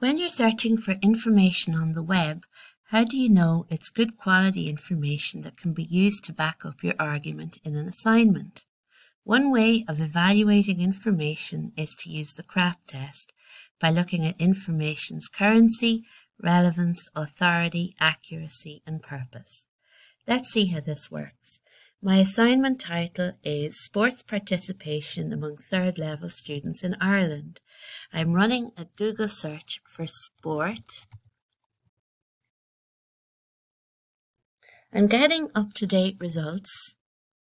When you're searching for information on the web, how do you know it's good quality information that can be used to back up your argument in an assignment? One way of evaluating information is to use the CRAP test by looking at information's currency, relevance, authority, accuracy, and purpose. Let's see how this works. My assignment title is Sports Participation Among Third Level Students in Ireland. I'm running a Google search for sport. I'm getting up-to-date results,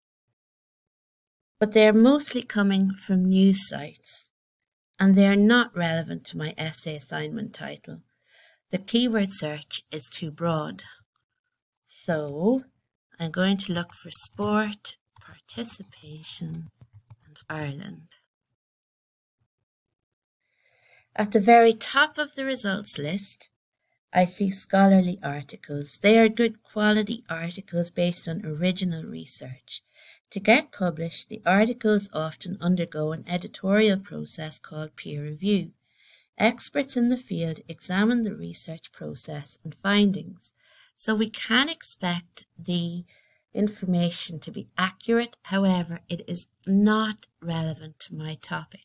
but they're mostly coming from news sites, and they are not relevant to my essay assignment title. The keyword search is too broad. So I'm going to look for sport participation in Ireland. At the very top of the results list, I see scholarly articles. They are good quality articles based on original research. To get published, the articles often undergo an editorial process called peer review. Experts in the field examine the research process and findings, so we can expect the information to be accurate. However, it is not relevant to my topic.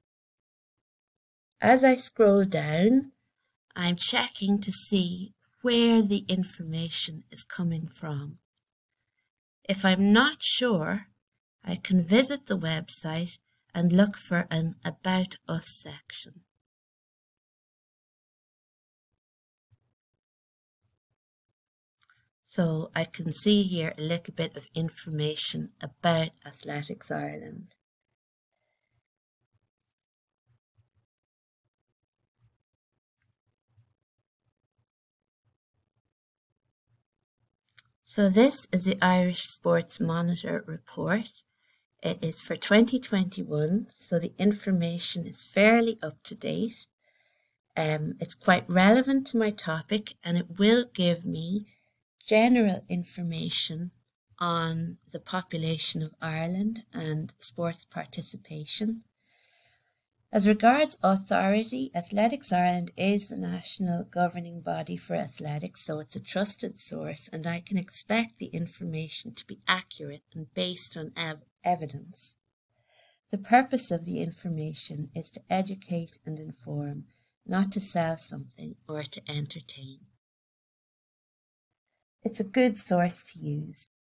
As I scroll down, I'm checking to see where the information is coming from. If I'm not sure, I can visit the website and look for an About Us section. So I can see here a little bit of information about Athletics Ireland. So this is the Irish Sports Monitor report. It is for 2021, so the information is fairly up to date. It's quite relevant to my topic, and it will give me general information on the population of Ireland and sports participation. As regards authority, Athletics Ireland is the national governing body for athletics, so it's a trusted source, and I can expect the information to be accurate and based on evidence. The purpose of the information is to educate and inform, not to sell something or to entertain. It's a good source to use.